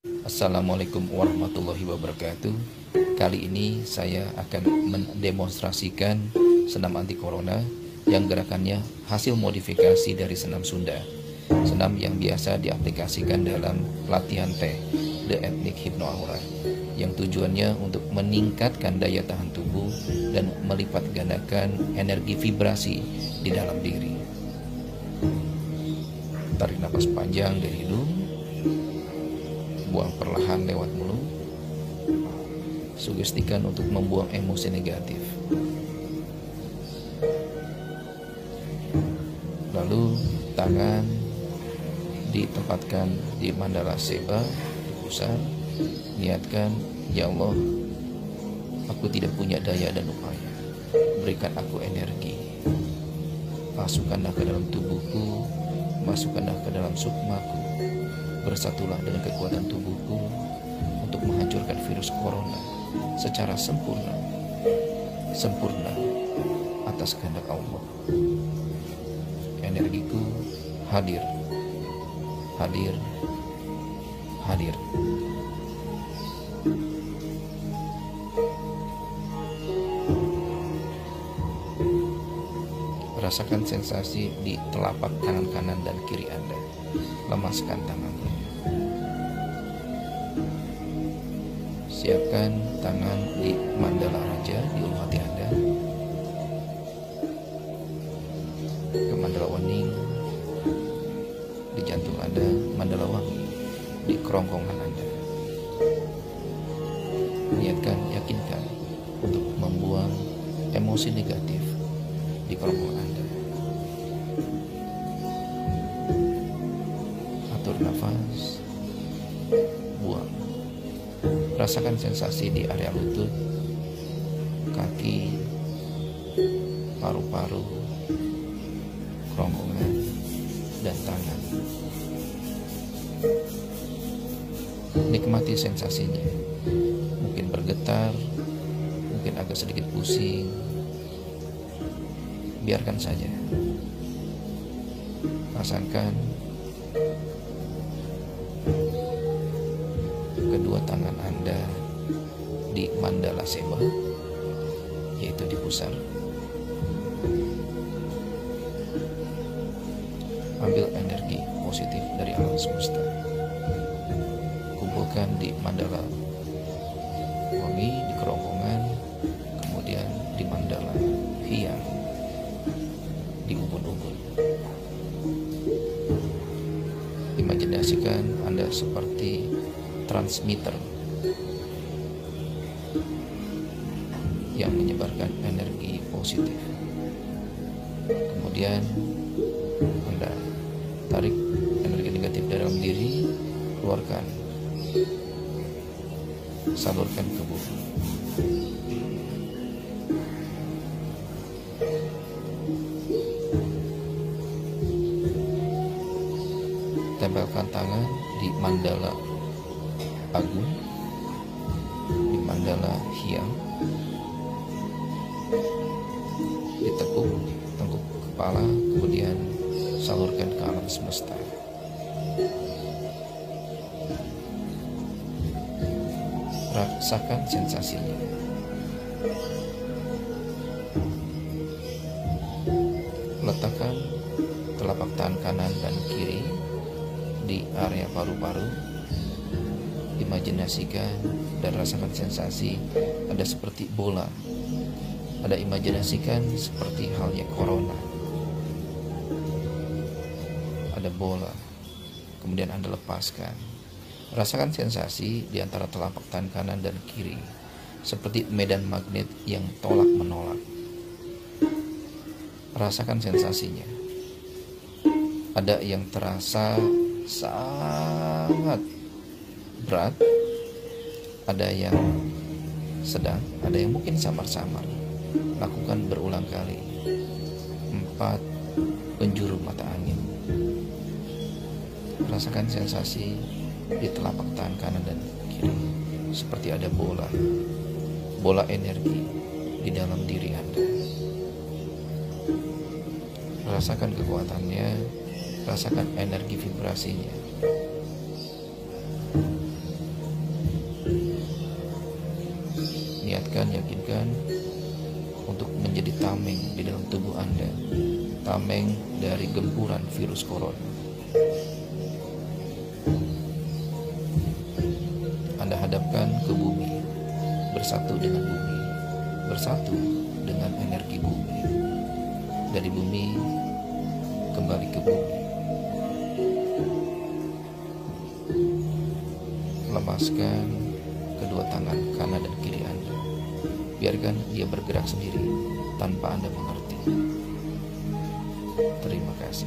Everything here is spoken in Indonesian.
Assalamualaikum warahmatullahi wabarakatuh. Kali ini saya akan mendemonstrasikan senam anti corona yang gerakannya hasil modifikasi dari senam Sunda. Senam yang biasa diaplikasikan dalam latihan T, The Ethnic Hypno Aura, yang tujuannya untuk meningkatkan daya tahan tubuh dan melipat gandakan energi vibrasi di dalam diri. Tarik nafas panjang dari hidung, buang perlahan lewat mulut. Sugestikan untuk membuang emosi negatif. Lalu tangan ditempatkan di mandala seba di pusat. Niatkan, ya Allah, aku tidak punya daya dan upaya, berikan aku energi. Masukkanlah ke dalam tubuhku, masukkanlah ke dalam sukmaku. Bersatulah dengan kekuatan tubuhku untuk menghancurkan virus corona secara sempurna atas kehendak Allah. Energiku hadir. Rasakan sensasi di telapak tangan kanan dan kiri Anda. Lemaskan tangannya. Siapkan tangan di mandala raja di ulu hati Anda, ke mandala wening di jantung Anda, mandala wangi di kerongkongan Anda. Niatkan, yakinkan untuk membuang emosi negatif di kerongkongan Anda. Atur nafas, buang. Rasakan sensasi di area lutut, kaki, paru-paru, kerongkongan, dan tangan. Nikmati sensasinya. Mungkin bergetar, mungkin agak sedikit pusing. Biarkan saja. Rasakan kedua tangan Anda di mandala seba, yaitu di pusar. Ambil energi positif dari alam semesta. Kumpulkan di mandala wangi di kerongkongan, kemudian di mandala hiang di ubun-ubun. Imajinasikan Anda seperti transmitter yang menyebarkan energi positif. Kemudian Anda tarik energi negatif dalam diri, keluarkan, salurkan ke bumi. Tempelkan tangan di mandala agung, di mandala hiang, ditekuk tengkuk kepala, kemudian salurkan ke alam semesta. Rasakan sensasinya. Letakkan telapak tangan kanan dan kiri di area paru-paru. Imajinasikan dan rasakan sensasi ada seperti bola. Ada imajinasikan seperti halnya corona. Ada bola. Kemudian Anda lepaskan. Rasakan sensasi di antara telapak tangan kanan dan kiri, seperti medan magnet yang tolak menolak. Rasakan sensasinya. Ada yang terasa sangat berat, ada yang sedang, ada yang mungkin samar-samar. Lakukan berulang kali. 4 penjuru mata angin. Rasakan sensasi di telapak tangan kanan dan kiri, seperti ada bola energi di dalam diri Anda. Rasakan kekuatannya, rasakan energi vibrasinya. yakinkan untuk menjadi tameng di dalam tubuh Anda, tameng dari gempuran virus corona. Anda hadapkan ke bumi, bersatu dengan bumi, bersatu dengan energi bumi. Dari bumi kembali ke bumi. Lepaskan kedua tangan kanan dan kiri Anda. Biarkan dia bergerak sendiri tanpa Anda mengerti. Terima kasih.